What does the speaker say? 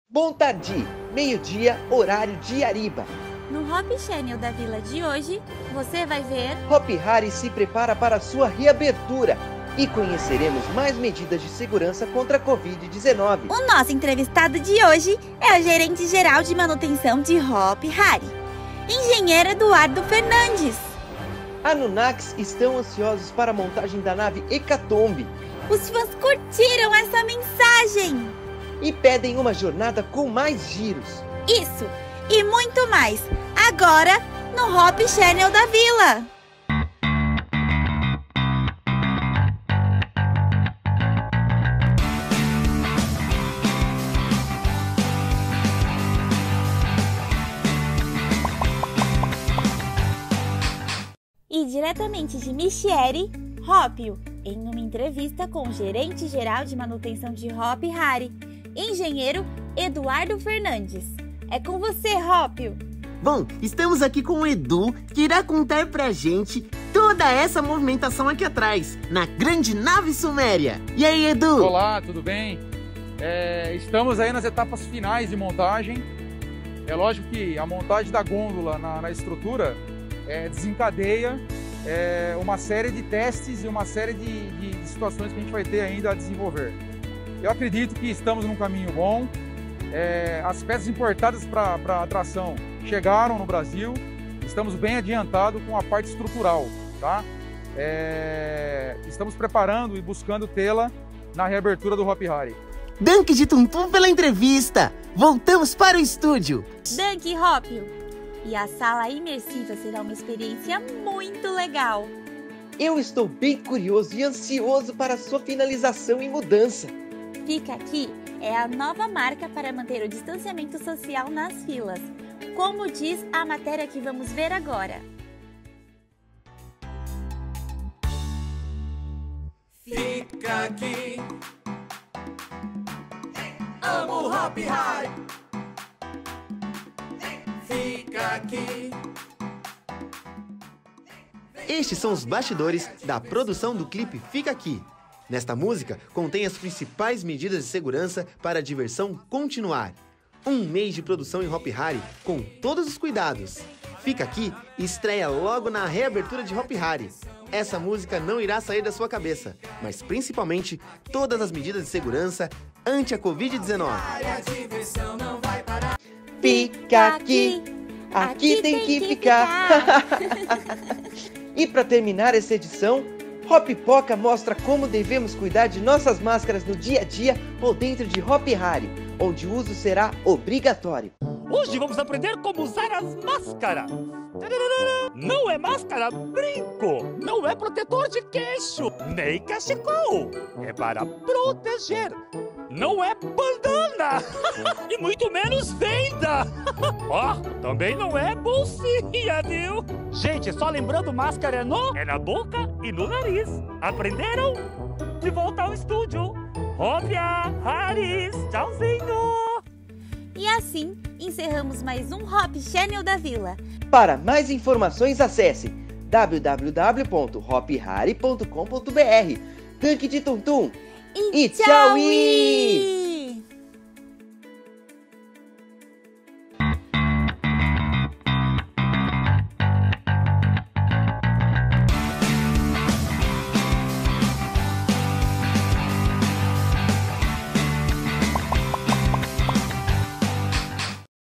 Bom tarde, meio-dia, horário de Ariba. No Hop Channel da Vila de hoje, você vai ver... Hopi Hari se prepara para sua reabertura e conheceremos mais medidas de segurança contra a Covid-19. O nosso entrevistado de hoje é o gerente-geral de manutenção de Hopi Hari, engenheiro Eduardo Fernandes. Anunnakis estão ansiosos para a montagem da nave Hecatombe. Os fãs curtiram essa mensagem! E pedem uma jornada com mais giros. Isso e muito mais, agora no Hop Channel da Vila. E diretamente de Michieri, Hópio, em uma entrevista com o gerente-geral de manutenção de Hopi Hari, engenheiro Eduardo Fernandes. É com você, Hópio. Bom, estamos aqui com o Edu, que irá contar pra gente toda essa movimentação aqui atrás, na grande nave Suméria. E aí, Edu? Olá, tudo bem? Estamos aí nas etapas finais de montagem. É lógico que a montagem da gôndola na estrutura desencadeia uma série de testes e uma série de situações que a gente vai ter ainda a desenvolver. Eu acredito que estamos num caminho bom. As peças importadas para a atração chegaram no Brasil. Estamos bem adiantados com a parte estrutural, tá? Estamos preparando e buscando tê-la na reabertura do Hopi Hari. Dunk de Tuntum pela entrevista. Voltamos para o estúdio. Dunk, Hópio. E a sala imersiva será uma experiência muito legal. Eu estou bem curioso e ansioso para sua finalização e mudança. Fica Aqui é a nova marca para manter o distanciamento social nas filas, como diz a matéria que vamos ver agora. Fica aqui, amo Hopi Hari. Fica aqui. Estes são os bastidores da produção do clipe Fica Aqui. Nesta música, contém as principais medidas de segurança para a diversão continuar. Um mês de produção em Hopi Hari com todos os cuidados. Fica Aqui estreia logo na reabertura de Hopi Hari. Essa música não irá sair da sua cabeça, mas principalmente todas as medidas de segurança ante a Covid-19. Fica aqui, aqui tem que ficar. E para terminar essa edição, Hopipoca mostra como devemos cuidar de nossas máscaras no dia a dia ou dentro de Hopi Hari, onde o uso será obrigatório. Hoje vamos aprender como usar as máscaras. Não é máscara, brinco. Não é protetor de queixo, nem cachecol. É para proteger. Não é bandana. E muito menos venda. Também não é bolsinha, viu? Gente, só lembrando, máscara é na boca e no nariz. Aprenderam? De volta ao estúdio. Hopi Hari, tchauzinho. E assim, encerramos mais um Hop Channel da Vila. Para mais informações, acesse www.hopihari.com.br. Dunk de Tuntum e tchau!